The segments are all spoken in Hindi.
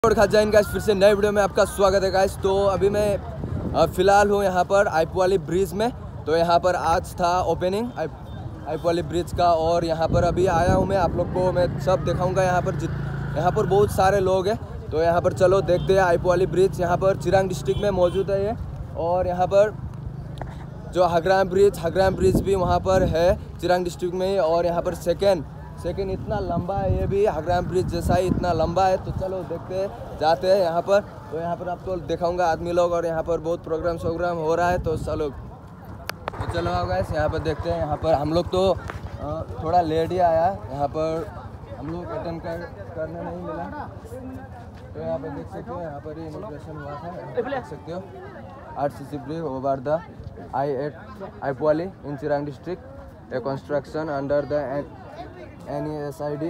और खाजाइन गाइस, फिर से नए वीडियो में आपका स्वागत है गाइस। तो अभी मैं फ़िलहाल हूँ यहाँ पर आइपोवाली ब्रिज में। तो यहाँ पर आज था ओपनिंग आइपोवाली ब्रिज का, और यहाँ पर अभी आया हूँ मैं। आप लोग को मैं सब दिखाऊंगा। यहाँ पर बहुत सारे लोग हैं। तो यहाँ पर चलो देखते हैं आइपोवाली ब्रिज। यहाँ पर चिरांग डिस्ट्रिक्ट में मौजूद है ये। और यहाँ पर जो हग्राम ब्रिज भी वहाँ पर है चिरांग डिस्ट्रिक्ट में ही। और यहाँ पर सेकेंड इतना लंबा है, ये भी हग्राम ब्रिज जैसा ही इतना लंबा है। तो चलो देखते हैं, जाते हैं यहाँ पर। तो यहाँ पर आपको दिखाऊंगा आदमी लोग, और यहाँ पर बहुत प्रोग्राम हो रहा है। तो चलो गाइस यहाँ पर देखते हैं। यहाँ पर हम लोग तो थोड़ा लेट ही आया। यहाँ पर हम लोग अटेंड करने नहीं मिला। तो यहाँ पर देख सकते हो, यहाँ पर ही इनॉग्रेशन हुआ था। देख सकते हो RCC bridge over the I-8 Aipowali in Chirang district, a construction under the NESID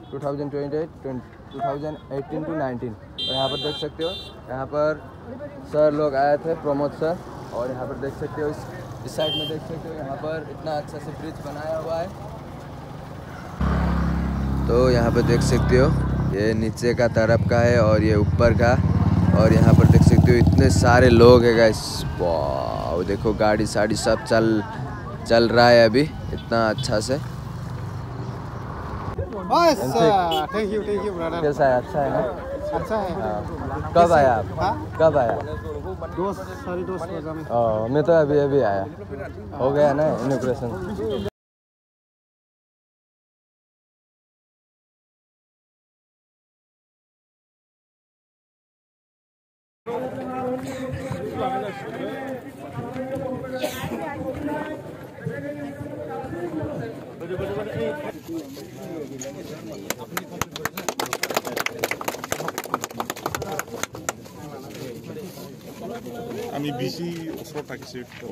2018 to 19। और यहाँ पर देख सकते हो, यहाँ पर सर लोग आए थे, प्रमोद सर। और यहाँ पर देख सकते हो, इस साइड में देख सकते हो, यहाँ पर इतना अच्छा से ब्रिज बनाया हुआ है। तो यहाँ पर देख सकते हो, ये नीचे का तरफ का है और ये ऊपर का। और यहाँ पर देख सकते हो इतने सारे लोग हैं गाइस। वाह, देखो गाड़ी साड़ी सब चल रहा है अभी इतना अच्छा से। Thank you brother. कैसा है? अच्छा है ना? अच्छा है। हाँ। कब आया आप? कब आया? सारी दोस्त मैं तो अभी आया। हो गया ना इनॉग्रेशन? আমি বিজি ওচৰত থাকিছোঁ তো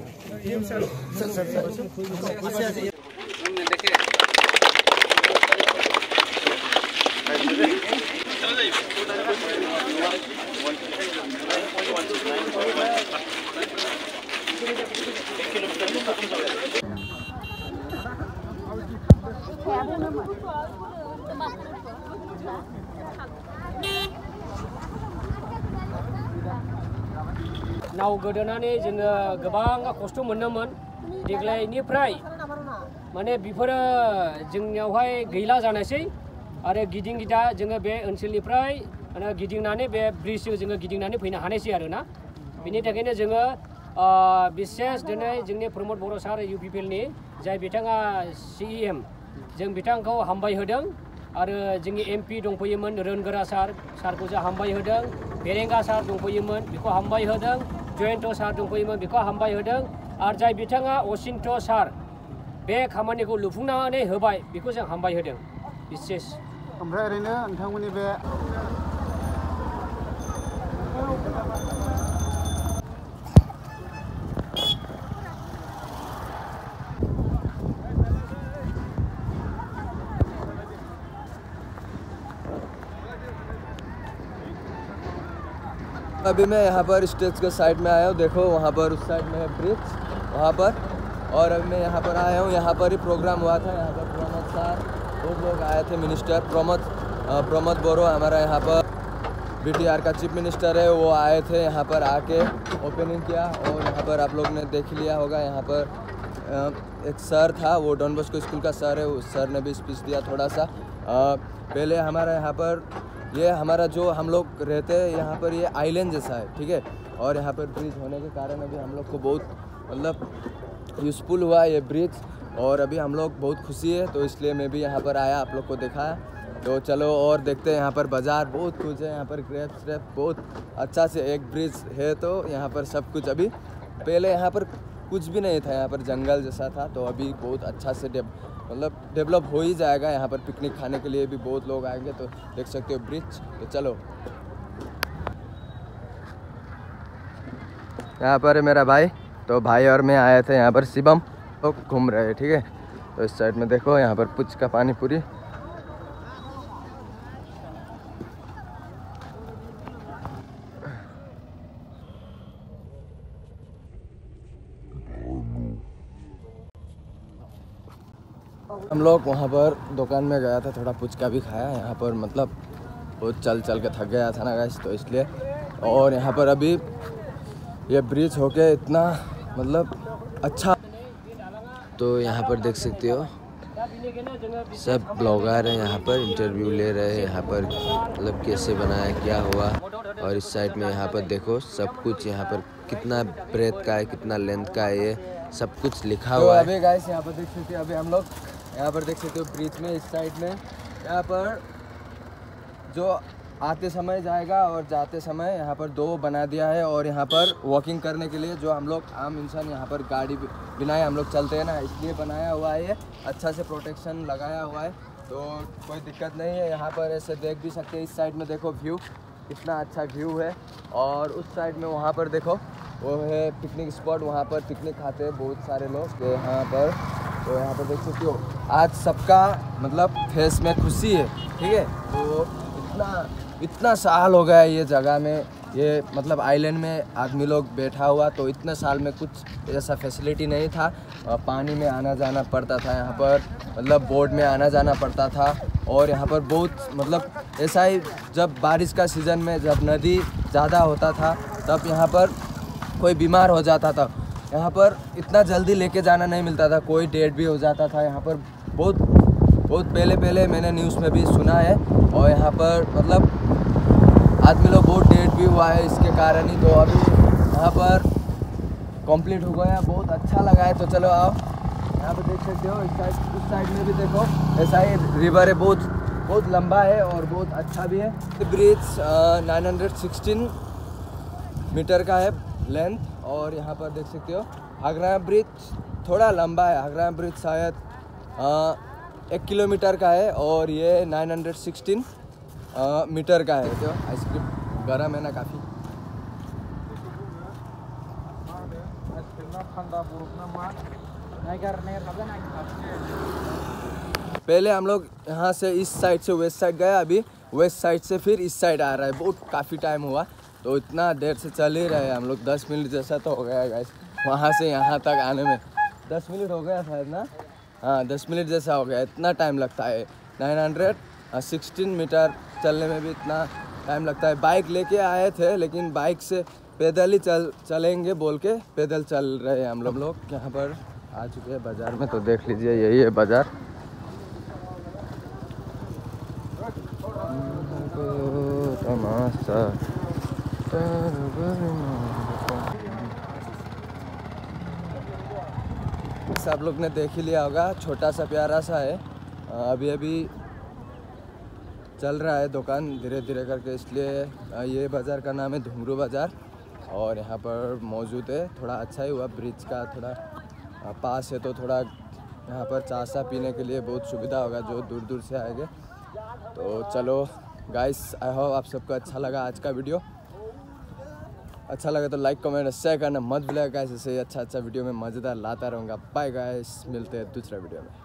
नाव गोदोनानै जोङो गोबां खस्थ' मोनोमोन। देग्लायनिफ्राय माने बेफोरो जोंनियावहाय गैला जानायसै। आरो गिदिं-गिदा जोङो बे ओनसोलनिफ्राय गिदिंनानै बे ब्रिजजों जोङो गिदिंनानै फैनो हानायसै आरोना। बेनि थाखायनो जोङो बिसेस दिनै जोंनि प्रमोद बर' सार UPPLनि जाय बिथाङा CEM, जों बिथांखौ हामबाय होदों। आरो जोंनि MP दंफैयोमोन रोनगोरा सारखौ जों हामबाय होदों। बेरेंगा सार दंफैयोमोन, बेखौ हामबाय होदों। जयन्त सार दंफैयोमोन, बेखौ हामबाय होदों। आरो जाय बिथाङा असिन्त सार बे खामानिखौ लुफुंनानै होबाय, बेखौ जों हामबाय होदों बिसेस। ओमफ्राय ओरैनो नोंथांमोननि बे अभी मैं यहाँ पर स्टेज के साइड में आया हूँ। देखो वहाँ पर उस साइड में है ब्रिज, वहाँ पर। और अभी मैं यहाँ पर आया हूँ। यहाँ पर ही प्रोग्राम हुआ था। यहाँ पर प्रमोद सर बहुत लोग आए थे। मिनिस्टर प्रमोद बोरो हमारा यहाँ पर BTR का चीफ मिनिस्टर है, वो आए थे। यहाँ पर आके ओपनिंग किया। और यहाँ पर आप लोग ने देख लिया होगा, यहाँ पर एक सर था, वो डॉन बॉस्को स्कूल का सर है। उस सर ने भी स्पीच दिया थोड़ा सा पहले। हमारा यहाँ पर ये हमारा जो हम लोग रहते हैं यहाँ पर, ये आइलैंड जैसा है, ठीक है। और यहाँ पर ब्रिज होने के कारण अभी हम लोग को बहुत मतलब यूज़फुल हुआ ये ब्रिज। और अभी हम लोग बहुत खुशी है, तो इसलिए मैं भी यहाँ पर आया, आप लोग को दिखाया। तो चलो और देखते हैं। यहाँ पर बाज़ार बहुत कुछ है, यहाँ पर ग्रेप्स बहुत अच्छा से एक ब्रिज है। तो यहाँ पर सब कुछ अभी, पहले यहाँ पर कुछ भी नहीं था, यहाँ पर जंगल जैसा था। तो अभी बहुत अच्छा से डेवलप हो ही जाएगा। यहाँ पर पिकनिक खाने के लिए भी बहुत लोग आएंगे। तो देख सकते हो ब्रिज। तो चलो, यहाँ पर है मेरा भाई। तो भाई और मैं आए थे यहाँ पर, शिवम लोग घूम रहे हैं, ठीक है। तो इस साइड में देखो, यहाँ पर पुच का पानी पूरी। हम लोग वहाँ पर दुकान में गया था, थोड़ा पुचका भी खाया। यहाँ पर मतलब बहुत चल चल के थक गया था ना गाइस, तो इसलिए। और यहाँ पर अभी ये ब्रिज होके इतना मतलब अच्छा, तो यहाँ पर देख सकते हो सब ब्लॉगर हैं, यहाँ पर इंटरव्यू ले रहे हैं, यहाँ पर मतलब कैसे बनाया क्या हुआ। और इस साइड में यहाँ पर देखो सब कुछ, यहाँ पर कितना ब्रेथ का है, कितना लेंथ का है, ये सब कुछ लिखा हुआ है। अभी गाइस यहाँ पर देख सकते हो, अभी हम लोग यहाँ पर देख सकते हो ब्रिज में, इस साइड में यहाँ पर जो आते समय जाएगा और जाते समय यहाँ पर 2 बना दिया है। और यहाँ पर वॉकिंग करने के लिए जो हम लोग आम इंसान यहाँ पर गाड़ी बिना हम लोग चलते हैं ना, इसलिए बनाया हुआ है ये, अच्छा से प्रोटेक्शन लगाया हुआ है, तो कोई दिक्कत नहीं है। यहाँ पर ऐसे देख भी सकते हैं, इस साइड में देखो व्यू, कितना अच्छा व्यू है। और उस साइड में वहाँ पर देखो वो है पिकनिक स्पॉट, वहाँ पर पिकनिक खाते हैं बहुत सारे लोग यहाँ पर। तो यहाँ पर देख सकते हो आज सबका मतलब फेस में खुशी है, ठीक है। तो इतना साल हो गया ये जगह में, ये मतलब आइलैंड में आदमी लोग बैठा हुआ, तो इतने साल में कुछ ऐसा फैसिलिटी नहीं था। पानी में आना जाना पड़ता था, यहाँ पर मतलब बोट में आना जाना पड़ता था। और यहाँ पर बहुत मतलब ऐसा ही, जब बारिश का सीज़न में जब नदी ज़्यादा होता था तब यहाँ पर कोई बीमार हो जाता था, यहाँ पर इतना जल्दी लेके जाना नहीं मिलता था, कोई डेड भी हो जाता था। यहाँ पर बहुत पहले मैंने न्यूज़ में भी सुना है। और यहाँ पर मतलब आदमी लोग बहुत डेड भी हुआ है इसके कारण ही। तो अभी यहाँ पर कंप्लीट हो गया, बहुत अच्छा लगा है। तो चलो आओ, यहाँ पर देख सकते हो उस साइड में भी देखो, ऐसा ही रिवर है, बहुत लंबा है और बहुत अच्छा भी है। ब्रिज 916 मीटर का है लेंथ। और यहाँ पर देख सकते हो हागरा ब्रिज थोड़ा लंबा है, हागरा ब्रिज शायद 1 किलोमीटर का है और ये 916 मीटर का है। तो आइसक्रीम गर्म है ना काफ़ी। पहले हम लोग यहाँ से इस साइड से वेस्ट साइड गए, अभी वेस्ट साइड से फिर इस साइड आ रहा है। बहुत काफ़ी टाइम हुआ, तो इतना देर से चल ही रहे हम लोग। 10 मिनट जैसा तो हो गया गाइस, वहाँ से यहाँ तक आने में 10 मिनट हो गया शायद ना। हाँ 10 मिनट जैसा हो गया, इतना टाइम लगता है। 916 मीटर चलने में भी इतना टाइम लगता है। बाइक लेके आए थे लेकिन बाइक से पैदल ही चलेंगे बोल के पैदल चल रहे हैं हम लोग। यहाँ पर आ चुके हैं बाज़ार में, तो देख लीजिए यही है बाज़ार। सब लोग ने देख ही लिया होगा, छोटा सा प्यारा सा है। अभी चल रहा है दुकान धीरे धीरे करके, इसलिए ये बाज़ार का नाम है धुंगरू बाज़ार। और यहाँ पर मौजूद है, थोड़ा अच्छा ही हुआ ब्रिज का थोड़ा पास है, तो थोड़ा यहाँ पर चाय सा पीने के लिए बहुत सुविधा होगा जो दूर दूर से आएंगे। तो चलो गाइस, आई होप आप सबको अच्छा लगा आज का वीडियो। अच्छा लगा तो लाइक कमेंट शेयर करना मत भूलिएगा गाइस। ऐसे अच्छा वीडियो में मज़ेदार लाता रहूँगा। बाय गाइस, मिलते हैं दूसरा वीडियो में।